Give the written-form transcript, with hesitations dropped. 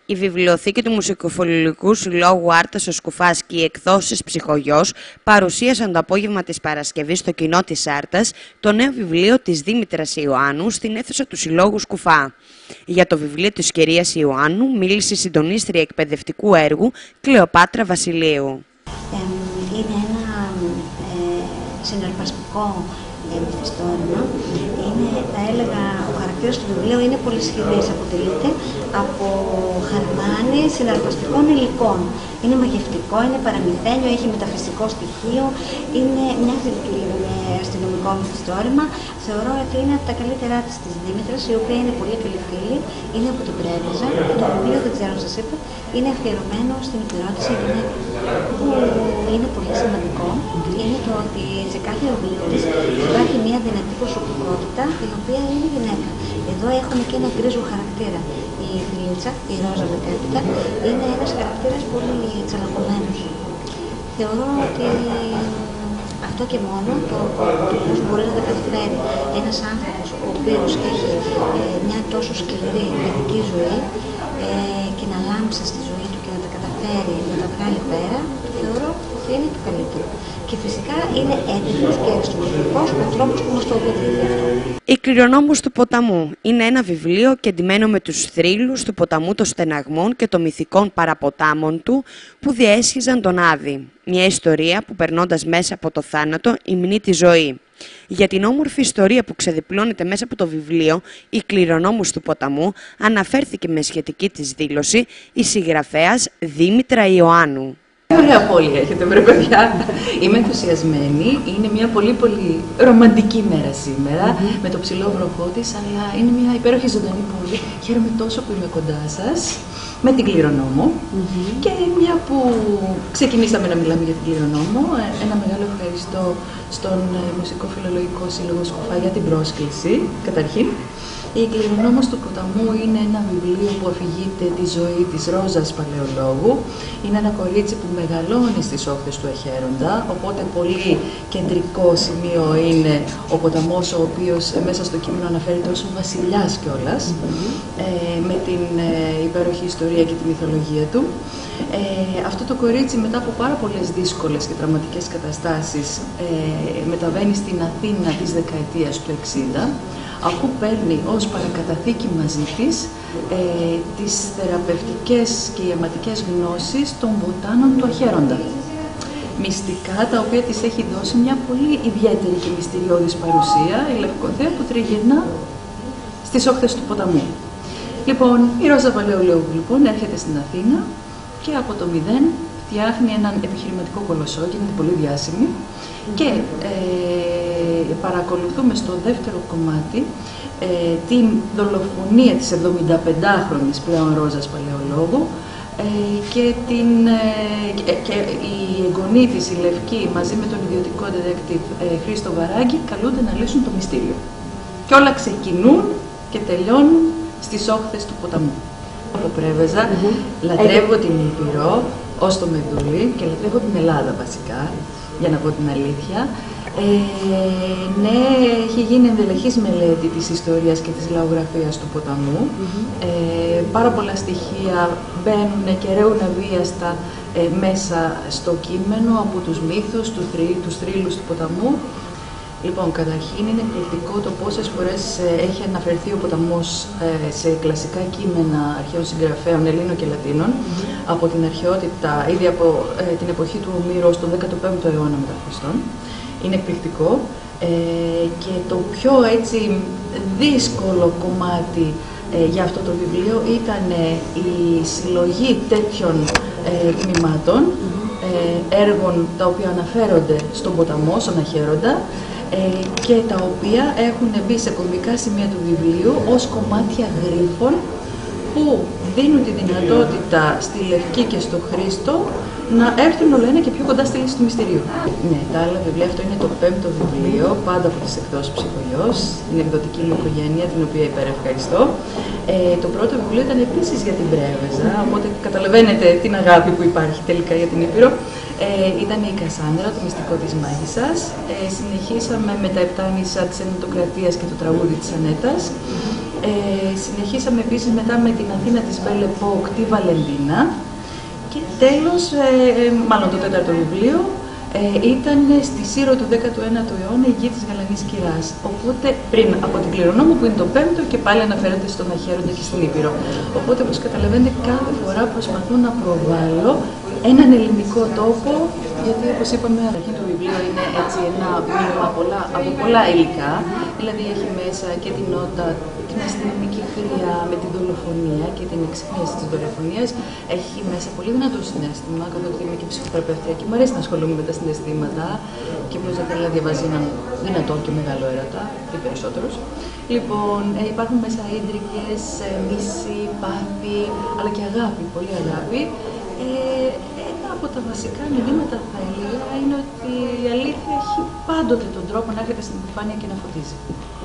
Η βιβλιοθήκη του Μουσικοφιλολογικού Συλλόγου Άρτας ο Σκουφάς και οι εκδόσεις Ψυχογιός παρουσίασαν το απόγευμα της Παρασκευής στο κοινό της Άρτας το νέο βιβλίο της Δήμητρας Ιωάννου στην αίθουσα του Συλλόγου Σκουφά. Για το βιβλίο της κυρίας Ιωάννου μίλησε η συντονίστρια εκπαιδευτικού έργου Κλεοπάτρα Βασιλείου. Είναι ένα συναρπαστικό μυθιστόρημα. Θα έλεγα, ο χαρακτήρας του βιβλίου είναι πολυσχηδής. Αποτελείται από χαρμάνι συναρπαστικών υλικών. Είναι μαγευτικό, είναι παραμυθένιο, έχει μεταφυσικό στοιχείο. Μοιάζει λίγο με αστυνομικό μυθιστόρημα. Θεωρώ ότι είναι από τα καλύτερά της Δήμητρας, η οποία είναι πολύ καλή φίλη. Είναι από την Πρέβεζα. Το βιβλίο, δεν ξέρω αν σας είπα, είναι αφιερωμένο στην υπηρώτηση γυναίκα. Που είναι πολύ σημαντικό είναι το ότι σε κάθε βιβλίο της υπάρχει μια δυνατή προσωπικότητα η οποία είναι γυναίκα. Εδώ έχουμε και ένα γκρίζο χαρακτήρα. Η Γλίτσα, η Ρόζα μετέπειτα, είναι ένας χαρακτήρας πολύ τσαλακωμένος. Θεωρώ ότι αυτό και μόνο το πώς μπορεί να καταφέρει ένας άνθρωπος ο οποίος έχει μια τόσο σκληρή παιδική ζωή και να λάμψει στη ζωή του και να τα καταφέρει να τα βγάλει πέρα, θεωρώ ότι είναι το καλύτερο. Και φυσικά είναι έτοιμος και αριστοκρατικός ο τρόπος που μας το αποδίδει αυτό. Η κληρονόμος του ποταμού είναι ένα βιβλίο κεντυμένο με τους θρύλους του ποταμού των στεναγμών και των μυθικών παραποτάμων του που διέσχιζαν τον Άδη. Μια ιστορία που περνώντας μέσα από το θάνατο υμνεί τη ζωή. Για την όμορφη ιστορία που ξεδιπλώνεται μέσα από το βιβλίο «Η κληρονόμος του ποταμού» αναφέρθηκε με σχετική της δήλωση η συγγραφέας Δήμητρα Ιωάννου. Ωραία πόλη έχετε, βρε παιδιά. Είμαι ενθουσιασμένη. Είναι μια πολύ ρομαντική μέρα σήμερα, με το ψηλό βροχό της, αλλά είναι μια υπέροχη ζωντανή πόλη. Χαίρομαι τόσο που είμαι κοντά σας, με την κληρονόμο. Και μια που ξεκινήσαμε να μιλάμε για την κληρονόμο, ένα μεγάλο ευχαριστώ στον Μουσικοφιλολογικό Σύλλογο Σκουφά για την πρόσκληση, καταρχήν. Η κληρονόμος του ποταμού είναι ένα βιβλίο που αφηγείται τη ζωή της Ρόζας Παλαιολόγου. Είναι ένα κορίτσι που μεγαλώνει στις όχθες του Αχέροντα, οπότε πολύ κεντρικό σημείο είναι ο ποταμός, ο οποίος μέσα στο κείμενο αναφέρεται ως ο βασιλιάς κιόλας, με την υπέροχη ιστορία και τη μυθολογία του. Αυτό το κορίτσι μετά από πάρα πολλές δύσκολες και τραυματικές καταστάσεις μεταβαίνει στην Αθήνα της δεκαετίας του 60, αφού παίρνει ως παρακαταθήκη μαζί της τις θεραπευτικές και ιαματικές γνώσεις των βοτάνων του Αχέροντα. Μυστικά τα οποία της έχει δώσει μια πολύ ιδιαίτερη και μυστηριώδης παρουσία, η Λευκοθέα που τριγυρνά στις όχθες του ποταμού. Λοιπόν, η Ρόζα Παλαιολόγου λοιπόν έρχεται στην Αθήνα και από το μηδέν φτιάχνει έναν επιχειρηματικό κολοσσό, γίνεται πολύ διάσημη, και παρακολουθούμε στο δεύτερο κομμάτι την δολοφονία της 75χρονης πλέον Ρόζας Παλαιολόγου και η εγγονή της, η Λευκή, μαζί με τον ιδιωτικό detective Χρήστο Βαράγκη καλούνται να λύσουν το μυστήριο. Και όλα ξεκινούν και τελειώνουν στις όχθες του ποταμού. Από Πρέβεζα, λατρεύω την Ήπειρο ως το Μεδούλι και λατρεύω την Ελλάδα βασικά, για να πω την αλήθεια. Ναι, έχει γίνει ενδελεχής μελέτη της ιστορίας και της λαογραφίας του ποταμού. Πάρα πολλά στοιχεία μπαίνουν και ρέουν αβίαστα μέσα στο κείμενο από τους μύθους, τους θρύλους του ποταμού. Λοιπόν, καταρχήν είναι εκπληκτικό το πόσες φορές έχει αναφερθεί ο ποταμός σε κλασικά κείμενα αρχαίων συγγραφέων Ελλήνων και Λατίνων, από την αρχαιότητα, ήδη από την εποχή του Ομήρου στον 15ο αιώνα μετά Χριστόν. Είναι εκπληκτικό και το πιο έτσι δύσκολο κομμάτι για αυτό το βιβλίο ήταν η συλλογή τέτοιων τμήματων, έργων τα οποία αναφέρονται στον ποταμό, στον Αχέροντα, και τα οποία έχουν μπει σε κομβικά σημεία του βιβλίου ως κομμάτια γρίφων που δίνουν τη δυνατότητα στη Λευκή και στο Χρήστο να έρθουν όλο ένα και πιο κοντά στη λύση του μυστηρίου. Ναι, τα άλλα βιβλία, αυτό είναι το 5ο βιβλίο, πάντα από τις εκδόσεις Ψυχογιός, την εκδοτική μου οικογένεια, την οποία υπερευχαριστώ. Το πρώτο βιβλίο ήταν επίσης για την Πρέβεζα, οπότε καταλαβαίνετε την αγάπη που υπάρχει τελικά για την Ήπειρο. Ήταν η Κασάνδρα, το μυστικό της μάγισσας. Συνεχίσαμε με τα 7 νησιά της Ενωτοκρατίας και το τραγούδι της Ανέτας. Συνεχίσαμε επίσης μετά με την Αθήνα της Belle Époque, τη Βαλεντίνα. Και τέλος, μάλλον το τέταρτο βιβλίο, ήταν στη Σύρο του 19ου αιώνα η γη της Γαλανής Κυράς. Οπότε πριν από την Κληρονόμο που είναι το πέμπτο και πάλι αναφέρονται στον Αχαίροντα και στην Ήπειρο. Οπότε όπως καταλαβαίνετε κάθε φορά προσπαθώ να προβάλλω έναν ελληνικό τόπο, γιατί όπως είπαμε αρχήν το βιβλίο είναι έτσι ένα μείγμα από πολλά υλικά. Δηλαδή έχει μέσα και την νότα, την αστυνομική χρειά με την δολοφονία και την εξυπνίαση της δολοφονίας. Έχει μέσα πολύ δυνατό συναίσθημα, καθότι είμαι και ψυχοθεραπευτία και μου αρέσει να ασχολούμαι με τα συναισθήματα και ποιος δεν θέλει να διαβάζει έναν δυνατό και μεγάλο έρωτα, ή περισσότερους. Λοιπόν, υπάρχουν μέσα ίντρικες, μίση, πάθη, αλλά και αγάπη, πολύ αγάπη. Ένα από τα βασικά μηνύματα θα έλεγα είναι ότι η αλήθεια έχει πάντοτε τον τρόπο να έρχεται στην επιφάνεια και να φωτίζει.